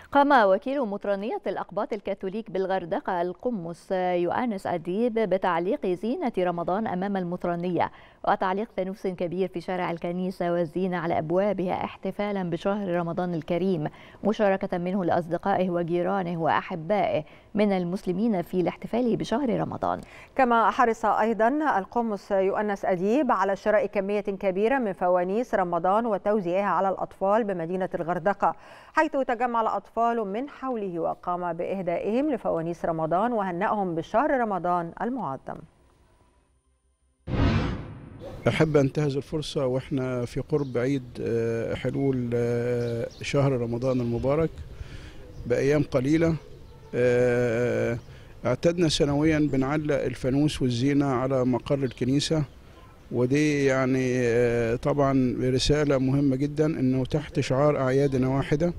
قام وكيل مطرانية الأقباط الكاثوليك بالغردقة القمص يؤنس أديب بتعليق زينة رمضان أمام المطرانية، وتعليق فانوس كبير في شارع الكنيسة والزينة على أبوابها احتفالا بشهر رمضان الكريم، مشاركة منه لأصدقائه وجيرانه وأحبائه من المسلمين في الاحتفال بشهر رمضان. كما حرص أيضا القمص يؤنس أديب على شراء كمية كبيرة من فوانيس رمضان وتوزيعها على الأطفال بمدينة الغردقة، حيث تجمع الأطفال من حوله وقام بإهدائهم لفوانيس رمضان وهنأهم بشهر رمضان المعظم. أحب أنتهز الفرصة وإحنا في قرب عيد حلول شهر رمضان المبارك بأيام قليلة. اعتدنا سنويا بنعلق الفانوس والزينة على مقر الكنيسة، ودي يعني طبعا رسالة مهمة جدا إنه تحت شعار أعيادنا واحدة.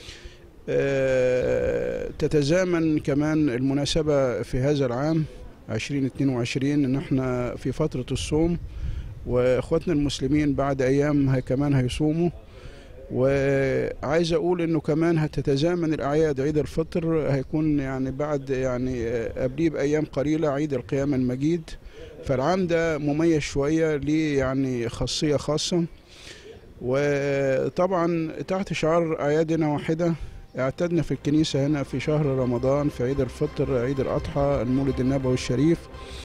تتزامن كمان المناسبة في هذا العام 2022 إن احنا في فترة الصوم، واخواتنا المسلمين بعد ايام كمان هيصوموا، وعايز اقول انه كمان هتتزامن الاعياد. عيد الفطر هيكون يعني بعد قبليه بايام قليله عيد القيامه المجيد، فالعام ده مميز شويه ليه يعني خاصيه خاصه. وطبعا تحت شعار اعيادنا واحده اعتدنا في الكنيسه هنا في شهر رمضان في عيد الفطر عيد الاضحى المولد النبوي الشريف